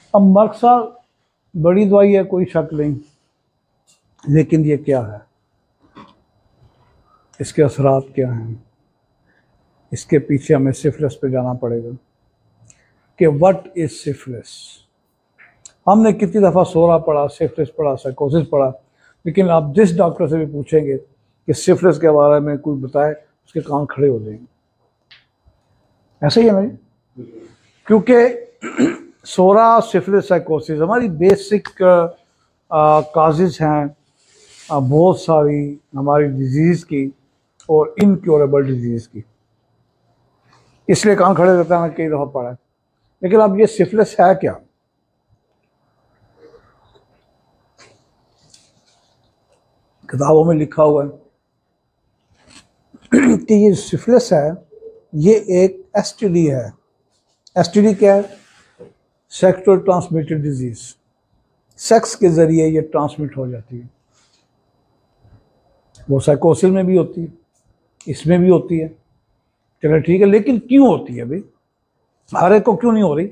अब मर्क साहब बड़ी दवाई है, कोई शक नहीं, लेकिन ये क्या है, इसके असरात क्या हैं, इसके पीछे हमें सिफिलिस पे जाना पड़ेगा कि व्हाट इज सिफिलिस। हमने कितनी दफ़ा सोरा पढ़ा, सिफिलिस पढ़ा, साइकोसिस पढ़ा, लेकिन आप जिस डॉक्टर से भी पूछेंगे कि सिफिलिस के बारे में कोई बताए, उसके कान खड़े हो जाएंगे। ऐसा ही है ना जी, क्योंकि सोरा, सिफिलिस, साइकोसिस हमारी बेसिक काजेज हैं बहुत सारी हमारी डिजीज़ की और इनक्योरेबल डिजीज़ की, इसलिए कान खड़े रहता है, कई दफ़ा पढ़ा है। लेकिन अब ये सिफिलिस है क्या? किताबों में लिखा हुआ है कि ये सिफिलिस है, ये एक एसटीडी है। एसटीडी क्या है? Sexual transmitted disease. सेक्स के ज़रिए ये ट्रांसमिट हो जाती है। वो साइकोसिस में भी होती है, इसमें भी होती है, चलो ठीक है, लेकिन क्यों होती है भाई? हर एक को क्यों नहीं हो रही?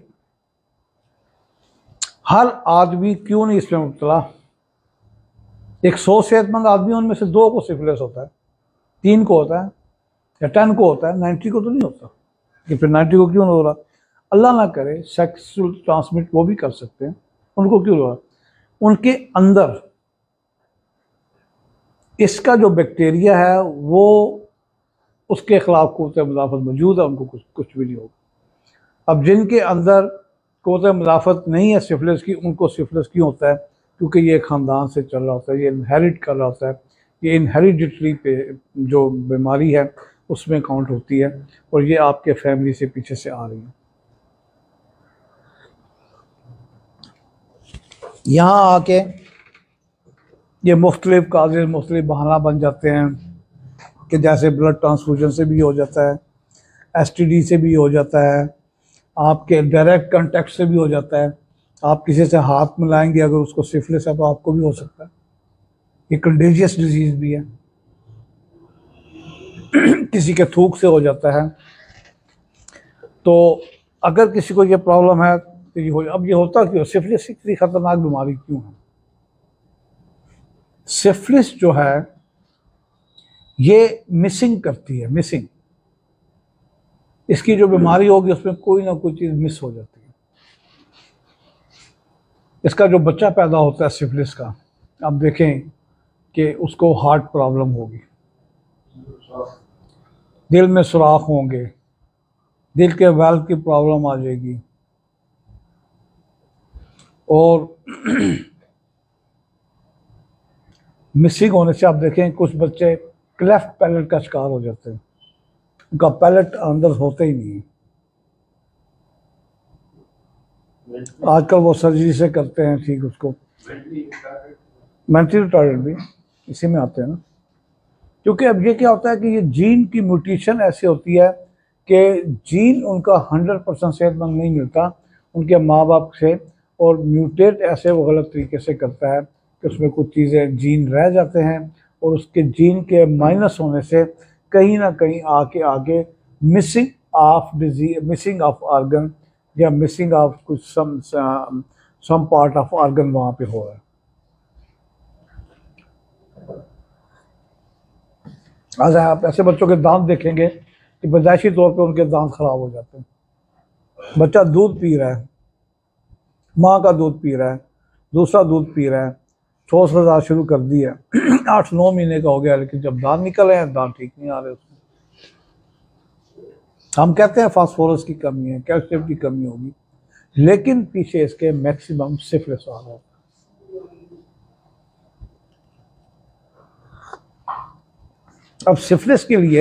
हर आदमी क्यों नहीं इसमें मुब्तला? 100 सेहतमंद आदमी, उनमें से 2 को सिफिलिस होता है, 3 को होता है, या 10 को होता है, 90 को तो नहीं होता। कि फिर 90 को क्यों नहीं हो रहा? अल्लाह ना करे, सेक्सुअल ट्रांसमिट वो भी कर सकते हैं, उनको क्यों हो रहा? उनके अंदर इसका जो बैक्टीरिया है वो उसके खिलाफ क़ुव्वत मुदाफ़त मौजूद है, उनको कुछ भी नहीं होगा। अब जिनके अंदर क़ुव्वत मुदाफ़त नहीं है सिफिलिस की, उनको सिफिलिस क्यों होता है? क्योंकि ये ख़ानदान से चल रहा होता है, ये इनहेरिट कर रहा होता है, ये इनहेरिडिटरी पे जो बीमारी है उसमें काउंट होती है, और ये आपके फैमिली से पीछे से आ रही है। यहाँ आके ये मुख्तलिफ काजेज़, मुख्तलिफ बहाना बन जाते हैं कि जैसे ब्लड ट्रांसफ्यूजन से भी हो जाता है, एसटीडी से भी हो जाता है, आपके डायरेक्ट कांटेक्ट से भी हो जाता है। आप किसी से हाथ मिलाएंगे, अगर उसको सिफिलिस है तो आपको भी हो सकता है। ये कंटेजियस डिजीज़ भी है, किसी के थूक से हो जाता है। तो अगर किसी को ये प्रॉब्लम है तो ये हो, अब ये होता क्यों? सिफिलिस इतनी ख़तरनाक बीमारी क्यों है? सिफिलिस जो है ये मिसिंग करती है, मिसिंग। इसकी जो बीमारी होगी उसमें कोई ना कोई चीज़ मिस हो जाती है। इसका जो बच्चा पैदा होता है सिफिलिस का, आप देखें कि उसको हार्ट प्रॉब्लम होगी, दिल में सुराख होंगे, दिल के वाल्व की प्रॉब्लम आ जाएगी, और मिसिंग होने से आप देखें कुछ बच्चे क्लेफ्ट पैलेट का शिकार हो जाते हैं, उनका पैलेट अंदर होता ही नहीं है। आजकल वो सर्जरी से करते हैं ठीक उसको। मेंटली रिटार्डेड भी इसी में आते हैं ना, क्योंकि अब ये क्या होता है कि ये जीन की म्यूटेशन ऐसी होती है कि जीन उनका 100% सेहतमंद नहीं मिलता उनके माँ बाप से, और म्यूटेट ऐसे वो गलत तरीके से करता है कि उसमें कुछ चीज़ें जीन रह जाते हैं, और उसके जीन के माइनस होने से कहीं ना कहीं आगे missing of disease, missing of organ, या मिसिंग ऑफ कुछ सम पार्ट ऑफ ऑर्गन वहाँ पे हो रहा है। आज आप ऐसे बच्चों के दांत देखेंगे कि पैदाइशी तौर पे उनके दांत खराब हो जाते हैं। बच्चा दूध पी रहा है, माँ का दूध पी रहा है, दूसरा दूध पी रहा है, ठोस गज़ा शुरू कर दी है, 8-9 महीने का हो गया, लेकिन जब दांत निकल रहे हैं दांत ठीक नहीं आ रहे उसमें। हम कहते हैं फास्फोरस की कमी है, कैल्शियम की कमी होगी, लेकिन पीछे इसके मैक्सिमम सिफिलिस आ रहा है। अब सिफिलिस के लिए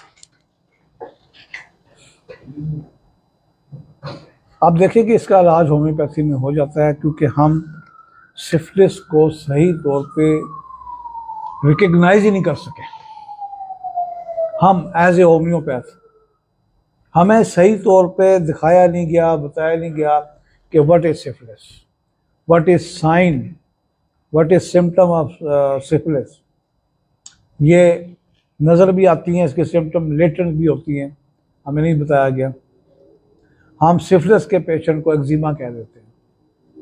आप देखें कि इसका इलाज होम्योपैथी में हो जाता है, क्योंकि हम सिफिलिस को सही तौर पे रिकग्नाइज ही नहीं कर सके। हम एज ए होम्योपैथ, हमें सही तौर पे दिखाया नहीं गया, बताया नहीं गया कि what is syphilis, what is sign, what is symptom of syphilis. ये नज़र भी आती हैं, इसके सिम्टम लेटेंट भी होती हैं, हमें नहीं बताया गया। हम सिफिलिस के पेशेंट को एक्जिमा कह देते हैं,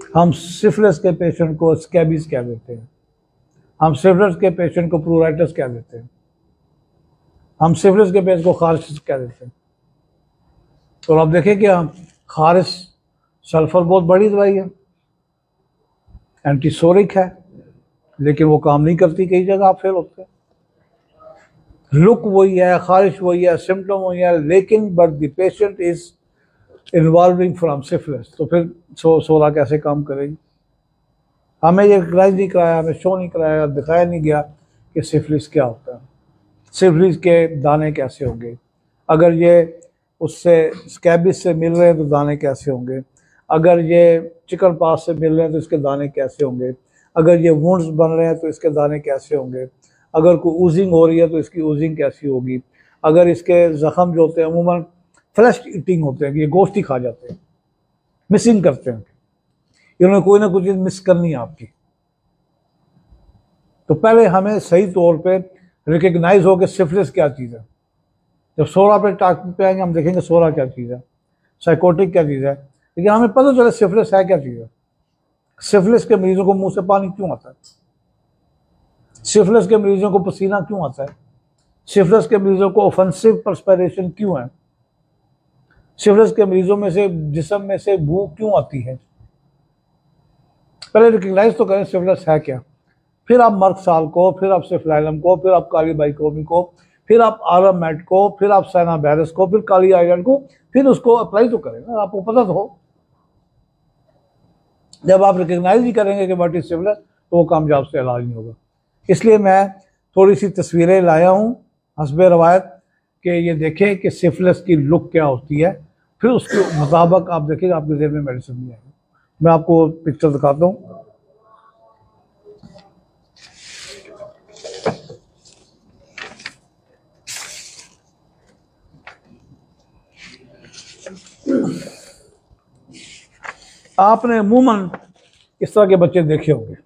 हम सिफिलिस के पेशेंट को स्कैबीज कह देते हैं, हम सिफिलिस के पेशेंट को प्लूराइटिस कह देते हैं, हम सिफिलिस के पेशेंट को खारिश कह देते हैं। तो आप देखें कि हम खारिश सल्फर बहुत बड़ी दवाई है, एंटीसोरिक है, लेकिन वो काम नहीं करती, कई जगह आप फेल होते हैं। लुक वही है, खारिश वही है, सिम्टम वही है, लेकिन but the patient is involving from syphilis. तो फिर सोरा कैसे काम करेगी? हमें ये रिकग्नाइज नहीं कराया, हमें शो नहीं कराया, दिखाया नहीं गया कि सिफिलिस क्या होता है, सिफिलिस के दाने कैसे होंगे, अगर ये उससे स्कैबिस से मिल रहे हैं तो दाने कैसे होंगे, अगर ये चिकन पास से मिल रहे हैं तो इसके दाने कैसे होंगे, अगर ये वुंड्स बन रहे हैं तो इसके दाने कैसे होंगे, अगर कोई ऊजिंग हो रही है तो इसकी ऊजिंग कैसी होगी, अगर इसके ज़ख़म जो होते हैं अमूमन फ्लैश ईटिंग होते हैं कि ये गोश्त ही खा जाते हैं, मिसिंग करते हैं, इन्होंने कोई ना कोई चीज़ मिस करनी है आपकी। तो पहले हमें सही तौर पे रिकग्नाइज हो कि सिफिलिस क्या चीज़ है। जब सोरा पे टॉपिक पे आएंगे हम देखेंगे सोरा क्या चीज़ है, साइकोटिक क्या चीज़ है, लेकिन हमें पता चले सिफिलिस है क्या चीज़ है। सिफिलिस के मरीजों को मुंह से पानी क्यों आता है, सिफिलिस के मरीजों को पसीना क्यों आता है, सिफिलिस के मरीजों को ऑफेंसिव पर्सपिरेशन क्यों है, सिफिलिस के मरीजों में से जिस्म में से भूख क्यों आती है। पहले रिकग्नाइज तो करें सिफिलिस है क्या, फिर आप मर्क साल को, फिर आप सिफिलाइलम को, फिर आप काली बाइकोमी को, फिर आप आरम मैट को, फिर आप साइनावायरस को, फिर काली आयरन को, फिर उसको अप्लाई तो करें ना, आपको पता तो हो। जब आप रिकग्नाइज ही करेंगे कि व्हाट इज सिफिलिस तो वो कामयाब से इलाज नहीं होगा। इसलिए मैं थोड़ी सी तस्वीरें लाया हूँ हस्बे रवायत कि ये देखें कि सिफिलिस की लुक क्या होती है, फिर उसके मुताबिक आप देखेंगे आपके जेब में मेडिसिन भी आएगी। मैं आपको पिक्चर दिखाता हूँ। आपने अमूमन इस तरह के बच्चे देखे होंगे,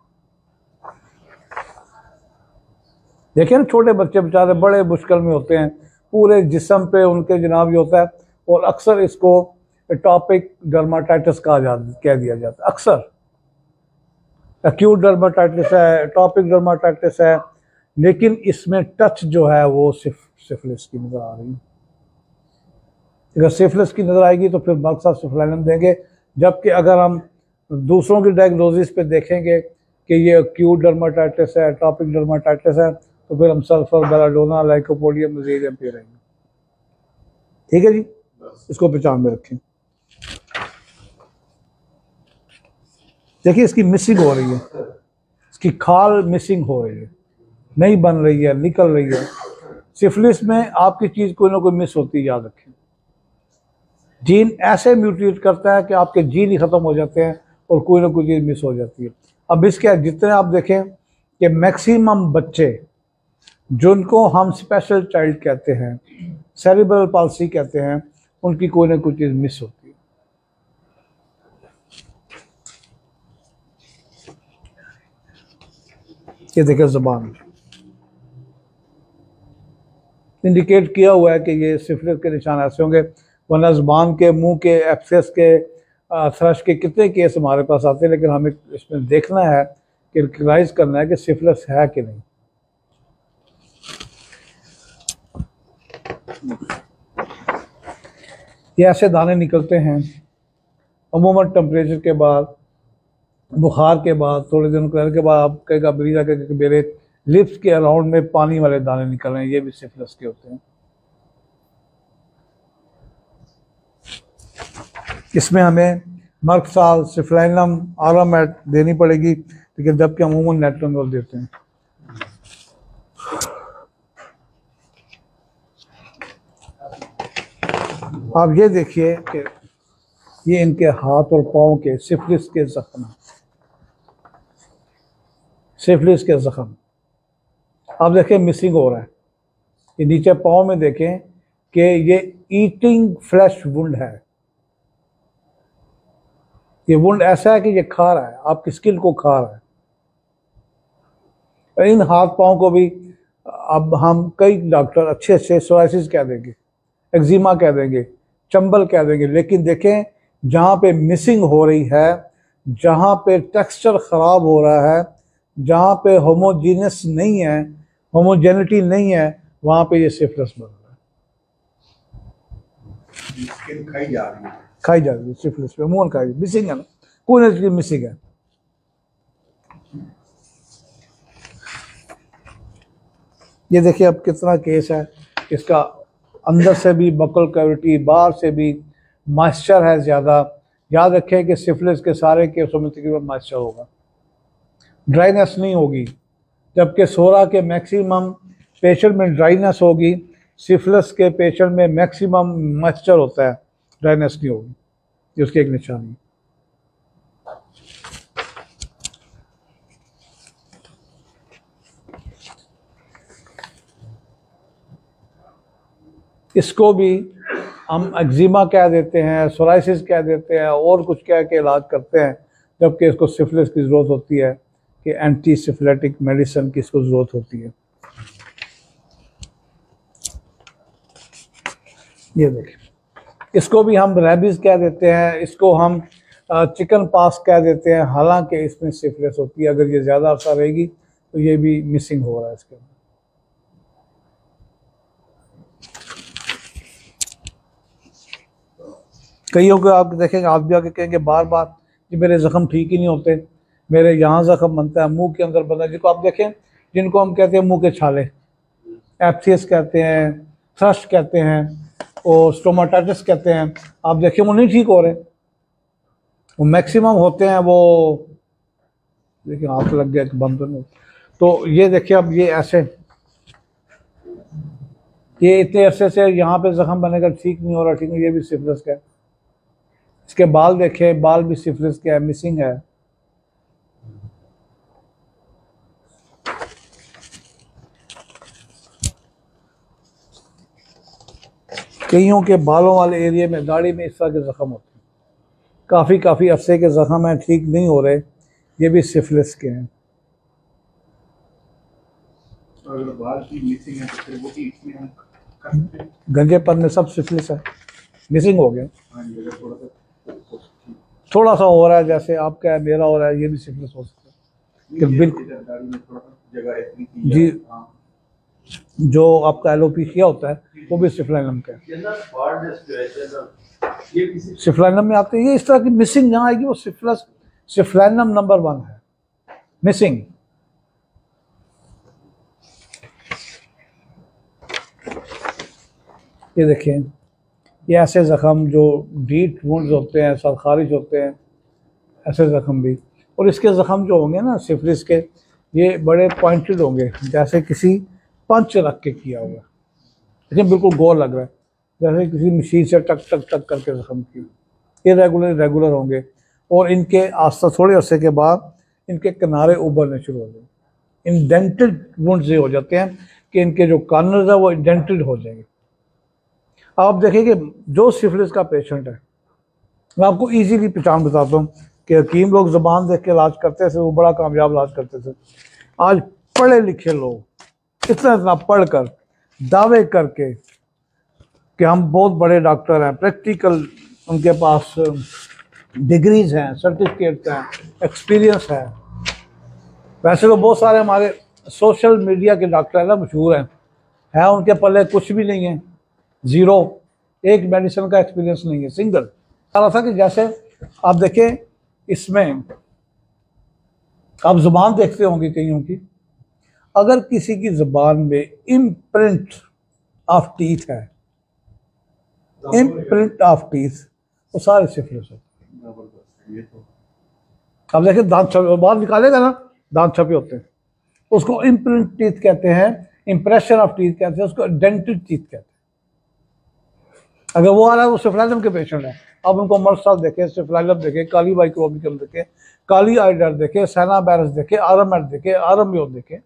देखिए ना, छोटे बच्चे बेचारे बड़े मुश्किल में होते हैं, पूरे जिस्म पे उनके जनाब ये होता है, और अक्सर इसको एटॉपिक डर्माटाइटिस कह दिया जाता है। अक्सर एक्यूट डर्माटाइटिस है, एटॉपिक डर्माटाइटिस है, लेकिन इसमें टच जो है वो सिफिलिस की नज़र आ रही है। अगर सिफिलिस की नज़र आएगी तो फिर मर्क साल सिफिलाइलम देंगे, जबकि अगर हम दूसरों की डायग्नोसिस पे देखेंगे कि ये एक्यूट डर्माटाइटिस है, एटॉपिक डर्माटाइटिस है, तो फिर हम सल्फर, बेलाडोना, लाइकोपोडियम नज़ीरियम पे रहेंगे। ठीक है जी, इसको पहचान में रखें। देखिए इसकी मिसिंग हो रही है, इसकी खाल मिसिंग हो रही है, नहीं बन रही है, निकल रही है। सिफिलिस में आपकी चीज़ कोई ना कोई मिस होती है, याद रखें। जीन ऐसे म्यूटेट करता है कि आपके जीन ही ख़त्म हो जाते हैं और कोई ना कोई चीज़ मिस हो जाती है। अब इसके जितने आप देखें कि मैक्सिमम बच्चे जिनको हम स्पेशल चाइल्ड कहते हैं, सेरिब्रल पाल्सी कहते हैं, उनकी कोई ना कोई चीज़ मिस होती है। ये देखें ज़बान इंडिकेट किया हुआ है कि ये सिफिलिस के निशान ऐसे होंगे, वरना ज़बान के, मुंह के, एब्सेस के, थ्रश के कितने केस हमारे पास आते हैं, लेकिन हमें इसमें देखना है कि रिकग्नाइज करना है कि सिफिलिस है कि नहीं। ये ऐसे दाने निकलते हैं अमूमन टेम्परेचर के बाद, बुखार के बाद, थोड़े दिन के बाद आप कहेगा मरीज आकर कि मेरे लिप्स के अराउंड में पानी वाले दाने निकल रहे हैं, ये भी सिफिलिस के होते हैं। इसमें हमें मर्क साल, सिफिलाइलम, आरामेट देनी पड़ेगी, लेकिन जबकि अमूमन नेट्रोनोल देते हैं। आप ये देखिए कि ये इनके हाथ और पाँव के सिफिलिस के जख्म, सिफिलिस के जख्म आप देखें मिसिंग हो रहा है। ये नीचे पाँव में देखें कि ये ईटिंग फ्लैश वुंड है, ये वुंड ऐसा है कि ये खा रहा है, आपकी स्किन को खा रहा है। इन हाथ पाँव को भी अब हम कई डॉक्टर अच्छे सोराइसिस कह देंगे, एक्जिमा कह देंगे, चंबल कह देंगे, लेकिन देखें जहाँ पे मिसिंग हो रही है, जहाँ पे टेक्सचर ख़राब हो रहा है, जहाँ पे होमोजीनस नहीं है, होमोजेनिटी नहीं है, वहाँ पे ये सिफिलिस बन रहा है। स्किन खाई जा रही है, खाई जा रही है सिफिलिस पे, मुंह खाई मिसिंग है ना, कोई ना चीज़ मिसिंग है। ये देखिए अब कितना केस है इसका, अंदर से भी बकल कैविटी, बाहर से भी मॉइस्चर है ज़्यादा। याद रखें कि सिफिलिस के सारे केसों में तकरीबन मॉइस्चर होगा, ड्राइनेस नहीं होगी। जबकि सोरा के मैक्सिमम पेशेंट में ड्राइनेस होगी, सिफिलिस के पेशेंट में मैक्सिमम मॉइस्चर होता है, ड्राइनेस नहीं होगी। ये उसकी एक निशानी। इसको भी हम एक्जिमा कह देते हैं, सोराइसिस कह देते हैं, और कुछ कह के इलाज करते हैं, जबकि इसको सिफिलिस की ज़रूरत होती है कि एंटी सिफिलिटिक मेडिसिन की इसको ज़रूरत होती है। ये देखिए, इसको भी हम रेबीज़ कह देते हैं, इसको हम चिकन पास कह देते हैं, हालांकि इसमें सिफिलिस होती है। अगर ये ज़्यादा अर्सा रहेगी तो ये भी मिसिंग हो रहा है इसके अंदर। कईयों को आप देखेंगे, आप भी आके कहेंगे बार बार कि मेरे ज़ख्म ठीक ही नहीं होते, मेरे यहाँ ज़ख्म बनता है, मुंह के अंदर बनता है। जिनको आप देखें, जिनको हम कहते हैं मुंह के छाले, एप्सियस कहते हैं, थ्रश कहते हैं और स्टोमाटाइटिस कहते हैं, आप देखें वो नहीं ठीक हो रहे। वो मैक्सिमम होते हैं, वो देखिए हाथ लग गया बंद नहीं। तो ये देखिए अब ये ऐसे, ये इतने अरसे से यहाँ पे ज़ख्म बनेगा, ठीक नहीं हो रहा, ठीक है, ये भी सिफिलिस का है। इसके बाल देखें, बाल भी सिफिलिस के है, मिसिंग है। कईयों के बालों वाले एरिया में, दाढ़ी में इस तरह के ज़ख्म होते हैं, काफ़ी अरसे के ज़ख्म हैं, ठीक नहीं हो रहे, ये भी सिफिलिस के हैं। अगर बाल की मिसिंग है तो फिर वो भी इसमें हम गंजेपन में सब सिफिलिस है, मिसिंग हो गया। थोड़ा थोड़ा सा हो रहा है, जैसे आपका है, मेरा हो रहा है, ये भी सिफिलिस हो सकता है। कि बिल्कुल जगह जी, जो आपका एलोपेशिया होता है वो भी सिफिलिनम का है। सिफिलिनम में आते हैं ये, इस तरह की मिसिंग जहाँ आएगी वो सिफिलिस, सिफिलिनम नंबर 1 है मिसिंग। ये देखें, ये ऐसे ज़ख्म जो डीप वुंड्स होते हैं, सर खारिज होते हैं, ऐसे ज़ख्म भी। और इसके ज़ख्म जो होंगे ना सिफिलिस के, ये बड़े पॉइंटेड होंगे, जैसे किसी पंच रख के किया हुआ, लेकिन बिल्कुल गोल लग रहा है, जैसे किसी मशीन से टक टक टक करके ज़ख्म किया। ये रेगुलर होंगे, और इनके आस्ता थोड़े अरसे के बाद इनके किनारे उभरने शुरू हो जाएंगे। इंडेंटेड वुंड्स ये हो जाते हैं कि इनके जो कॉर्नर्स है वो इंडेंटेड हो जाएंगे। आप देखिए कि जो सिफिलिस का पेशेंट है, मैं आपको इजीली पहचान बताता हूँ कि हकीम लोग ज़बान देख के इलाज करते थे, वो बड़ा कामयाब इलाज करते थे। आज पढ़े लिखे लोग इतना पढ़कर दावे करके कि हम बहुत बड़े डॉक्टर हैं, प्रैक्टिकल उनके पास डिग्रीज हैं, सर्टिफिकेट्स हैं, एक्सपीरियंस है। वैसे तो बहुत सारे हमारे सोशल मीडिया के डॉक्टर हैं ना, मशहूर हैं, उनके पल्ले कुछ भी नहीं है, ज़ीरो, एक मेडिसिन का एक्सपीरियंस नहीं है, सिंगल। कहा था कि जैसे आप देखें, इसमें आप ज़ुबान देखते होंगे कईयों की, अगर किसी की ज़ुबान में इम्प्रिंट ऑफ टीथ है, इम्प्रिंट ऑफ टीथ, वो सारे सिफिलिस होते हैं। अब देखें, दांत छपे, बाहर निकालेगा ना, दांत छपे होते हैं, उसको इम्प्रिंट टीथ कहते हैं, इम्प्रेशन ऑफ टीथ कहते हैं, उसको डेंटेड टीथ कहते हैं। अगर वो आ रहा है वो सिफिलिनम के पेशेंट है, अब उनको मर्साल देखे, सिफिलिनम देखे, काली माइक्रोबिकम देखे, काली आइडर देखे, साइनावायरस देखे, आरएमएड देखे, आरएमओ देखे,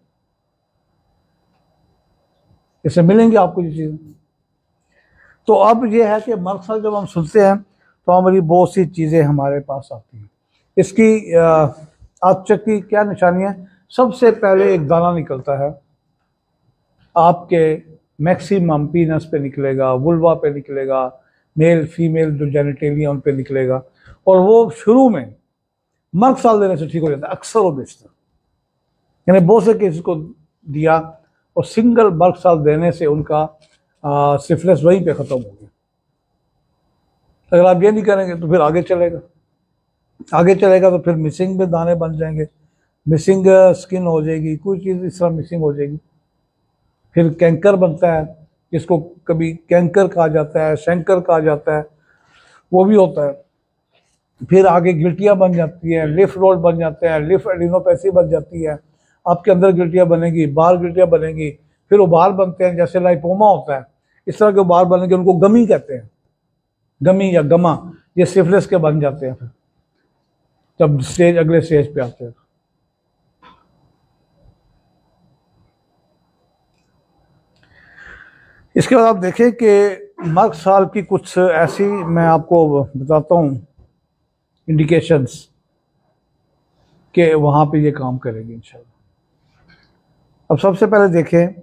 इससे मिलेंगे आपको ये चीज़ें। तो अब ये है कि मर्साल जब हम सुनते हैं तो हमारी बहुत सी चीज़ें हमारे पास आती हैं। इसकी आचक की क्या निशानी है? सबसे पहले एक दाना निकलता है आपके मैक्सिमम पीनस पे निकलेगा, वुल्वा पे निकलेगा, मेल फीमेल जो जेनिटेलिया उन पे निकलेगा, और वो शुरू में मर्क साल देने से ठीक हो जाता है अक्सर और बेशतर। यानी बहुत से केस को दिया और सिंगल मर्क साल देने से उनका सिफिलिस वहीं पे ख़त्म हो गया। अगर आप ये नहीं करेंगे तो फिर आगे चलेगा, आगे चलेगा तो फिर मिसिंग में दाने बन जाएंगे, मिसिंग स्किन हो जाएगी, कोई चीज़ इस तरह मिसिंग हो जाएगी। फिर कैंकर बनता है, जिसको कभी कैंकर कहा जाता है, शैंकर कहा जाता है, वो भी होता है। फिर आगे गिल्टियाँ बन जाती हैं, लिफ नोड बन जाते हैं, लिफ एडिनोपैथी बन जाती है, आपके अंदर गिल्टियाँ बनेगी, बाहर गिल्टियाँ बनेगी, फिर उबाल बनते हैं, जैसे लाइपोमा होता है इस तरह के उबाल बनेंगे, उनको गमी कहते हैं, गमी या गमा, ये सिफिलिस के बन जाते हैं फिर जब स्टेज अगले स्टेज पे आते हैं। इसके बाद आप देखें कि मर्क साल की कुछ ऐसी मैं आपको बताता हूँ इंडिकेशंस कि वहाँ पे ये काम करेगी इंशाल्लाह। अब सबसे पहले देखें,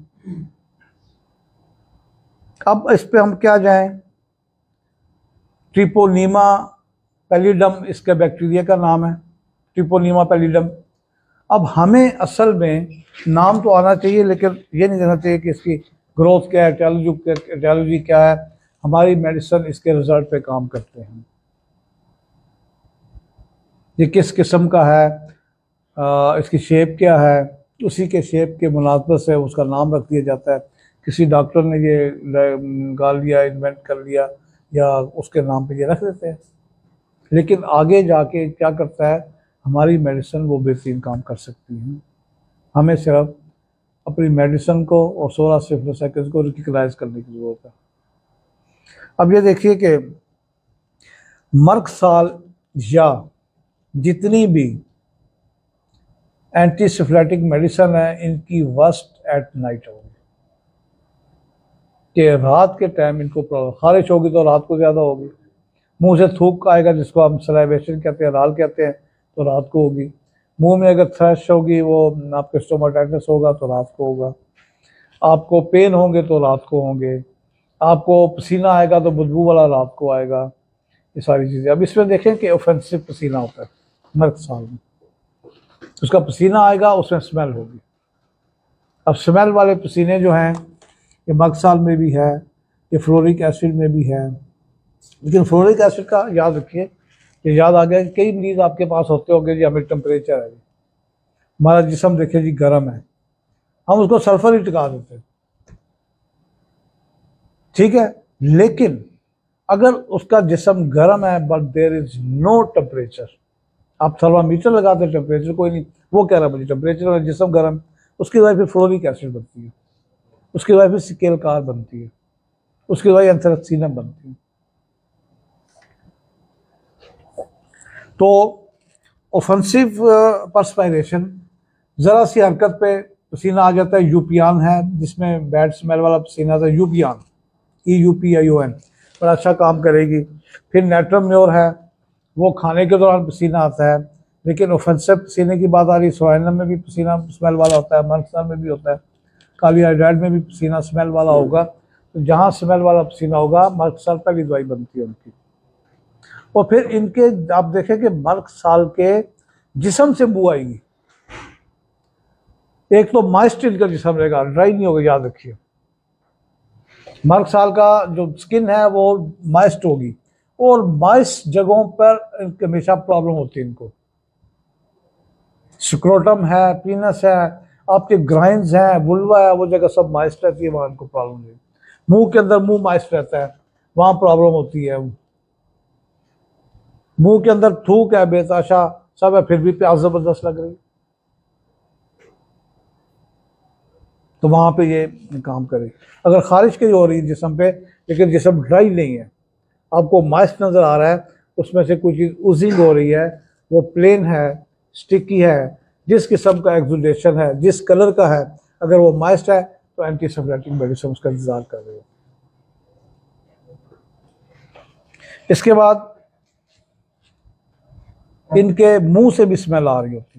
अब इस पे हम क्या जाएं, ट्रिपोनीमा पैलिडम इसका बैक्टीरिया का नाम है, ट्रिपोनीमा पैलिडम। अब हमें असल में नाम तो आना चाहिए, लेकिन ये नहीं देना चाहिए कि इसकी ग्रोथ क्या है, एटियोलॉजी क्या है। हमारी मेडिसिन इसके रिजल्ट पे काम करते हैं, ये किस किस्म का है, इसकी शेप क्या है, उसी के शेप के मुनासबत से उसका नाम रख दिया जाता है। किसी डॉक्टर ने ये निकाल लिया, इन्वेंट कर लिया, या उसके नाम पे ये रख देते हैं। लेकिन आगे जाके क्या करता है, हमारी मेडिसिन वो बेहतरीन काम कर सकती है। हमें सिर्फ अपनी मेडिसिन को और 16 सिफिलिस को रिकग्नाइज करने की ज़रूरत है। अब ये देखिए कि मर्क साल या जितनी भी एंटीसिफिलिटिक मेडिसिन है, इनकी वर्स्ट एट नाइट होगी, कि रात के टाइम इनको प्रॉब्लम, खारिश होगी तो रात को ज़्यादा होगी, मुंह से थूक आएगा जिसको हम सलाइवेशन कहते हैं, राल कहते हैं, तो रात को होगी। मुंह में अगर थ्रश होगी, वो आपके स्टोमाटाइटिस होगा तो रात को होगा। आपको पेन होंगे तो रात को होंगे, आपको पसीना आएगा तो बदबू वाला रात को आएगा, ये सारी चीज़ें। अब इसमें देखें कि ऑफेंसिव पसीना होता है मर्क साल में, उसका पसीना आएगा, उसमें स्मेल होगी। अब स्मेल वाले पसीने जो हैं ये मर्क साल में भी है, ये फ्लोरिक एसिड में भी है। लेकिन फ्लोरिक एसिड का याद रखिए, ये याद आ गया कि कई मरीज आपके पास होते होंगे जी हमें टेम्परेचर है, हमारा जिस्म देखिए जी गर्म है, हम उसको सल्फर ही टिका देते हैं, ठीक है। लेकिन अगर उसका जिस्म गर्म है but there is no temperature, आप थर्मामीटर लगाते टेम्परेचर कोई नहीं, वो कह रहा है मुझे टेम्परेचर है, जिस्म गर्म, उसकी वजह फिर फ्लोरिक एसिड बनती है, उसकी वजह फिर सिकेल कार बनती है, उसकी वजह एंथ्रेक्सीनम बनती है। तो ऑफेंसिव परस्पायरेशन, ज़रा सी हरकत पे पसीना आ जाता है, यूपियान है जिसमें बैड स्मेल वाला पसीना आता है, यूपियान, EUPION, बड़ा अच्छा काम करेगी। फिर नेट्रम म्योर है, वो खाने के दौरान पसीना आता है। लेकिन ऑफेंसिव पसीने की बात आ रही, सोयानम में भी पसीना स्मेल वाला होता है, मर्क साल में भी होता है, काली आइडाइड में भी पसीना स्मेल वाला होगा। तो जहाँ स्मेल वाला पसीना होगा, मर्क साल पहली दवाई बनती है उनकी। और फिर इनके आप देखें कि मर्क साल के जिस्म से बू आएगी, एक तो मॉइस्ट इनका जिस्म रहेगा, ड्राई नहीं होगा, याद रखिए। मर्क साल का जो स्किन है वो मॉइस्ट होगी, और मॉइस्ट जगहों पर हमेशा प्रॉब्लम होती है इनको। स्क्रोटम है, पीनस है, आपके ग्राइंस हैं, वुल्वा है, वो जगह सब मॉइस्ट रहती है, वहाँ इनको प्रॉब्लम नहीं। मुंह के अंदर मुंह मॉइस्ट रहता है, वहाँ प्रॉब्लम होती है। मुंह के अंदर थूक है, बेताशा सब है, फिर भी प्यास जबरदस्त लग रही, तो वहां पे ये काम करे। अगर खारिश की हो रही है जिस्म पे, लेकिन जिस्म ड्राई नहीं है, आपको मॉइस्ट नजर आ रहा है, उसमें से कुछ चीज उजिंग हो रही है, वो प्लेन है, स्टिकी है, जिस किस्म का एक्सुडेशन है, जिस कलर का है, अगर वो मॉइस्ट है तो एंटीसेप्टिक मेडिसिन उसका इंतजार कर रही है। इसके बाद इनके मुंह से भी स्मेल आ रही होती है,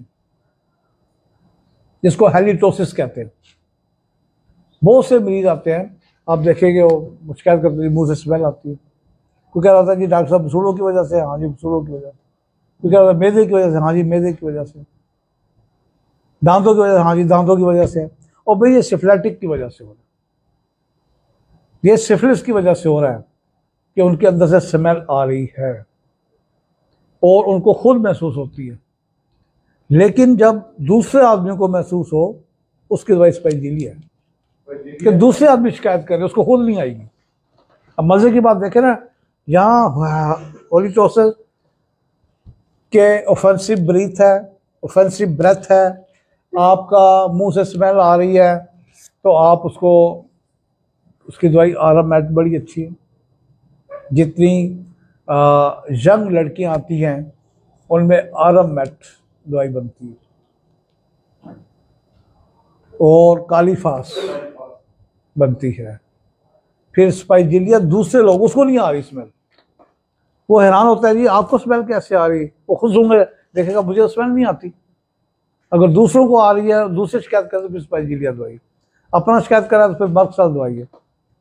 जिसको हेलिटोसिस कहते हैं। बहुत से मरीज आते हैं, आप देखेंगे वो शिकायत करते हैं मुंह से स्मेल आती है, कोई कह रहा था जी डॉक्टर साहब मसूड़ों की वजह से, हाँ जी मसूड़ों की वजह से। तो क्या मैदे की वजह से? हाँ जी मैदे की वजह से। दांतों की वजह से? हाँ जी दांतों की वजह से। और भाई ये सिफिलिटिक की वजह से हो रहा है, ये सिफिलिस की वजह से हो रहा है कि उनके अंदर से स्मेल आ रही है और उनको खुद महसूस होती है, लेकिन जब दूसरे आदमी को महसूस हो उसकी दवाई स्पाइजीलिया है कि दूसरे आदमी शिकायत करे उसको खुद नहीं आएगी। अब मजे की बात देखें ना, यहाँ ओलिटोसिस के ऑफेंसिव ब्रीथ है, ऑफेंसिव ब्रेथ है, आपका मुंह से स्मेल आ रही है, तो आप उसको, उसकी दवाई आराम मैट बड़ी अच्छी है। जितनी यंग लड़कियां आती हैं उनमें आराम मैट दवाई बनती है, और कालीफास बनती है। फिर स्पाइजीलिया दूसरे लोग, उसको नहीं आ रही स्मेल, वो हैरान होता है जी आपको स्मेल कैसे आ रही, वो खुद सूंघे देखेगा मुझे स्मेल नहीं आती। अगर दूसरों को आ रही है, दूसरे शिकायत करे तो फिर स्पाइजीलिया दवाई, अपना शिकायत करा तो फिर मर्क साल दवाई है।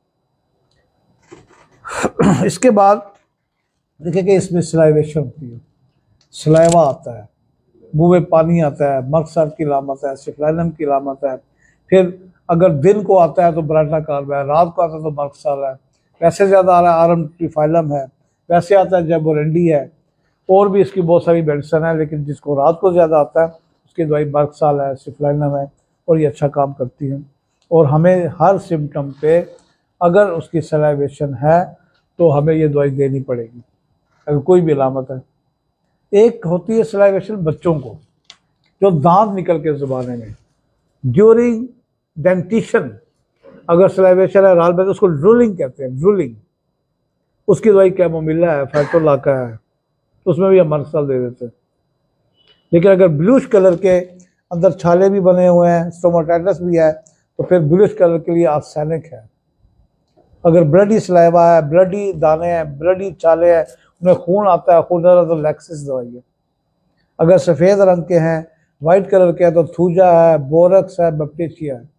इसके बाद देखिए कि इसमें सलाइवेशन होती है, सलाइवा आता है, मुंह में पानी आता है, मर्क साल की लामत है, सिफलाइनम की लामत है। फिर अगर दिन को आता है तो ब्राटा कार्ब है, रात को आता है तो मर्क साल है, वैसे ज़्यादा आ रहा है आरम ट्रिफाइलम है, वैसे आता है जैबोरेंडी है, और भी इसकी बहुत सारी मेडिसन है, लेकिन जिसको रात को ज़्यादा आता है उसकी दवाई मर्क साल है, सिफलाइनम है, और ये अच्छा काम करती है। और हमें हर सिम्टम पे अगर उसकी सलाइवेशन है तो हमें ये दवाई देनी पड़ेगी अगर कोई भी अलामत है। एक होती है सलाइवेशन बच्चों को, जो दांत निकल के ज़ुबान में ड्यूरिंग डेंटिशन अगर सलाइवेशन है राल में तो उसको ड्रूलिंग कहते हैं, ड्रूलिंग। उसकी दवाई कैमोमिला है, फैटोलाका है, तो उसमें भी हम मर्क साल दे देते हैं। लेकिन अगर ब्लूश कलर के अंदर छाले भी बने हुए हैं, स्टोमाटाइटिस भी है, तो फिर ब्लूश कलर के लिए आर्सेनिक है। अगर ब्लडी सलाइवा है, ब्लडी दाने हैं, ब्लडी छाले हैं, उनमें खून आता है, खून आता है तो लैक्सिस दवाई है। अगर सफ़ेद रंग के हैं, वाइट कलर के हैं, तो थूजा है, बोरक्स है, बैक्टीरिया है।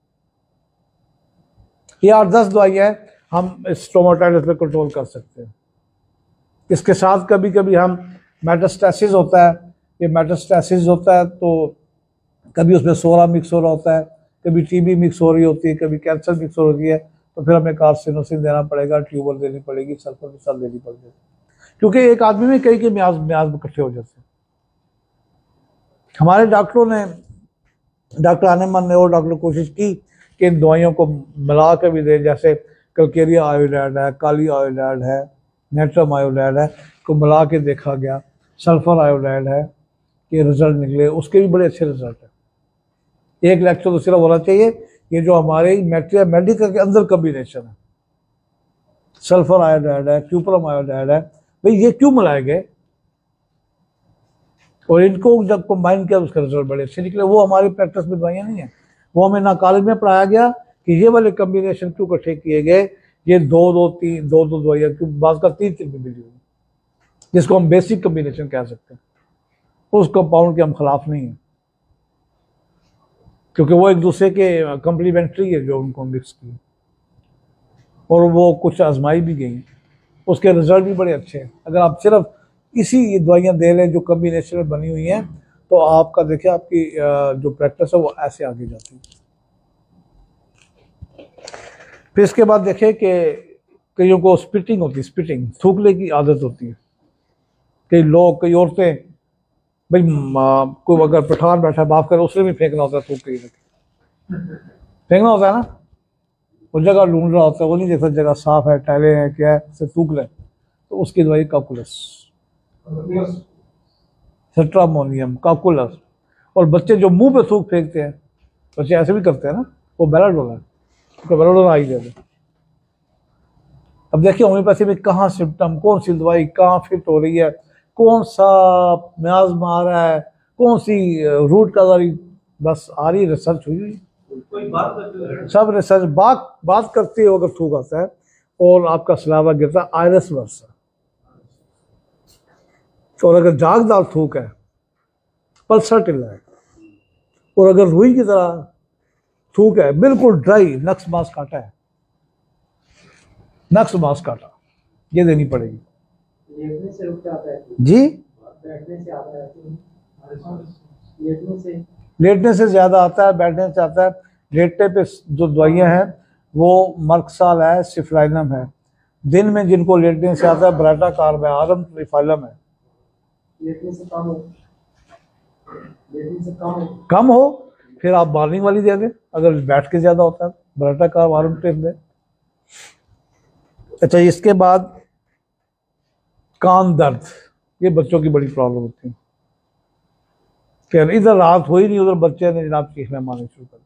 ये 8-10 दवाइयाँ हम स्टोमाटाइटिस पे कंट्रोल कर सकते हैं। इसके साथ कभी कभी हम मेटास्टेसिस होता है, ये मेटास्टेसिस होता है तो कभी उसमें सोरा मिक्स हो रहा होता है, कभी टीबी मिक्स हो रही होती है, कभी कैंसर मिक्स हो रही है, तो फिर हमें कार्सिनोसिन देना पड़ेगा, ट्यूबर देनी पड़ेगी, सल्फर मिसाल देनी पड़ेगी, क्योंकि एक आदमी में कई के म्याज इकट्ठे हो जाते हैं। हमारे डॉक्टरों ने, डॉक्टर आनेमन ने और डॉक्टर कोशिश की कि इन दवाइयों को मिला कर भी दे, जैसे कलकेरिया आयोडाइड है, काली आयोडाइड है, नेट्रम आयोडाइड है, को मिला के देखा गया, सल्फर आयोडाइड है, कि रिजल्ट निकले, उसके भी बड़े अच्छे रिजल्ट है। एक लेक्चर तो सिर्फ होना चाहिए ये जो हमारे मैट्रिया मेडिकल के अंदर कॉम्बिनेशन है, सल्फर आयोडाइड है, क्यूपरम आयोडाइड है, भाई ये क्यों मिलाए गए और इनको जब कंबाइन किया तो उसका रिजल्ट बड़े अच्छे निकले। वो हमारी प्रैक्टिस में दवाइयाँ नहीं है, वो हमें ना कॉलेज में पढ़ाया गया कि ये वाले कॉम्बिनेशन क्यों इकट्ठे किए गए, ये दो दवाइयाँ क्यों, बात का 3 में मिली हुई, जिसको हम बेसिक कॉम्बिनेशन कह सकते हैं। उस कंपाउंड के हम खिलाफ नहीं हैं, क्योंकि वो एक दूसरे के कम्प्लीमेंट्री है जो उनको मिक्स किए, और वो कुछ आजमाई भी गई, उसके रिजल्ट भी बड़े अच्छे हैं। अगर आप सिर्फ इसी दवाइयाँ दे लें जो कम्बिनेशन में बनी हुई हैं, तो आपका देखिए आपकी जो प्रैक्टिस है वो ऐसे आगे जाती है। फिर इसके बाद देखें कि कईयों को स्पिटिंग होती है, स्पिटिंग थूकने की आदत होती है। कई लोग, कई औरतें, भाई कोई अगर पठान बैठा माफ कर, उसने भी फेंकना होता है, थूक के फेंकना होता है ना, वो जगह ढूंढ रहा होता है, वो नहीं देखता जगह साफ है, टाइलें हैं, क्या है, उसे थूक ले, तो उसकी दवाई काकुलस, सेट्रामोनियम, काकुलस। और बच्चे जो मुंह पे थूक फेंकते हैं, बच्चे ऐसे भी करते हैं ना, वो बेलाडोला है, उसको बेलाडोला आई दे दे। अब देखिए होम्योपैथी में कहाँ सिम्टम, कौन सी दवाई कहाँ फिट हो रही है, कौन सा मियाज़मा आ रहा है, कौन सी रूट काज़ारी, बस आ रही रिसर्च हुई, सब रिसर्च बात करती है। अगर थूक आता है और आपका सलावा गिरता है, आयरस वर्सा, और अगर जागदार थूक है, पल्सर है, और अगर रुई की तरह थूक है, बिल्कुल ड्राई, नक्स मांस काटा है, नक्स मांस काटा, ये देनी पड़ेगी जी। बैठने से आता है लेटने से लेटने से ज़्यादा आता है, बैठने से आता है। लेटने पे जो दवाइयाँ हैं वो मर्कसाल है, सिफ्लाइनम है। दिन में जिनको लेटने से आता है ब्राटा कार्ब है, आरम ट्रिफाइलम है। लेटने से कम हो, लेटने से कम हो फिर आप मॉर्निंग वाली दे दें। अगर बैठ के ज़्यादा होता है ब्राटा कार्ब आरम ट्रिफ दें। अच्छा, इसके बाद कान दर्द, ये बच्चों की बड़ी प्रॉब्लम होती है कि इधर रात हो ही नहीं, उधर बच्चे ने जनाब चीखने मारने शुरू कर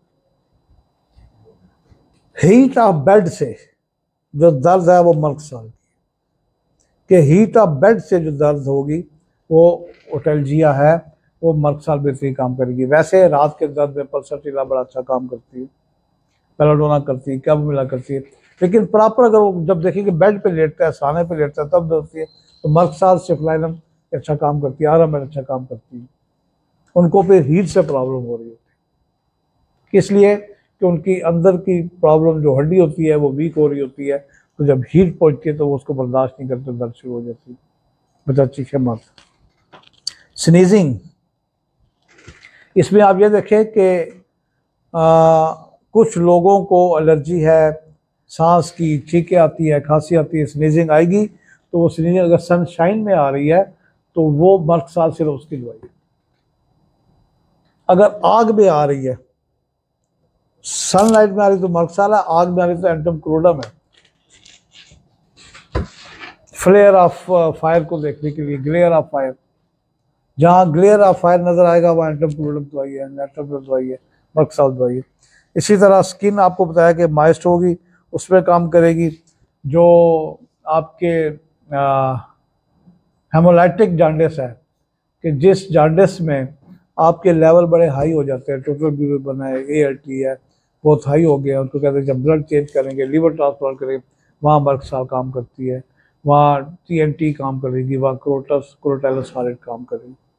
दिया। हीट ऑफ बेड से जो दर्द है वो मर्कसाल की, कि हीट ऑफ बेड से जो दर्द होगी वो ओटल्जिया है, वो मर्कसाल बेहतरीन काम करेगी। वैसे रात के दर्द में पल्सरटिला बड़ा अच्छा काम करती है, पेलाडोना करती है, कैबोमिला करती है। लेकिन प्रॉपर अगर वो जब देखिए कि बेड पे लेटता है, साने पे लेटता है, तब दर्द होती है, तो मर्कसाल सिफ्लाइनम अच्छा काम करती है, आरम अच्छा काम करती है। उनको फिर हीट से प्रॉब्लम हो रही होती है, इसलिए कि उनकी अंदर की प्रॉब्लम जो हड्डी होती है वो वीक हो रही होती है, तो जब हीट पहुंचती है तो वो उसको बर्दाश्त नहीं करते, दर्द शुरू हो जाती है। बच्चा चीखे मत। स्नीजिंग, इसमें आप ये देखें कि कुछ लोगों को एलर्जी है, सांस की, छींकें आती है, खांसी आती है, स्नीजिंग आएगी, तो वो स्नीजिंग अगर सनशाइन में आ रही है तो वो मर्कसाल सिर्फ उसकी दवाई है। अगर आग में आ रही है, सनलाइट में आ रही तो मर्कसाल है, आग में आ रही तो एंटम क्रोडम है। फ्लेयर ऑफ फायर को देखने के लिए, ग्लेयर ऑफ फायर, जहाँ ग्लेयर ऑफ फायर नजर आएगा वहाँ एंटम क्लोडम दवाई है, एंटम दवाई है, मर्कसाल दवाई है। इसी तरह स्किन आपको बताया कि मॉइस्ट होगी, उस पर काम करेगी। जो आपके हेमोलाइटिक जॉन्डिस है, कि जिस जॉन्डिस में आपके लेवल बड़े हाई हो जाते हैं, टोटल बिलिरुबिन है, ALT है, बहुत हाई हो गया, उनको कहते हैं जब ब्लड चेंज करेंगे, लीवर ट्रांसप्लांट करेंगे, वहाँ मर्कसाल काम करती है, वहाँ TNT काम करेगी, वहाँ क्रोटस क्रोटेलस हारेट काम करेगी।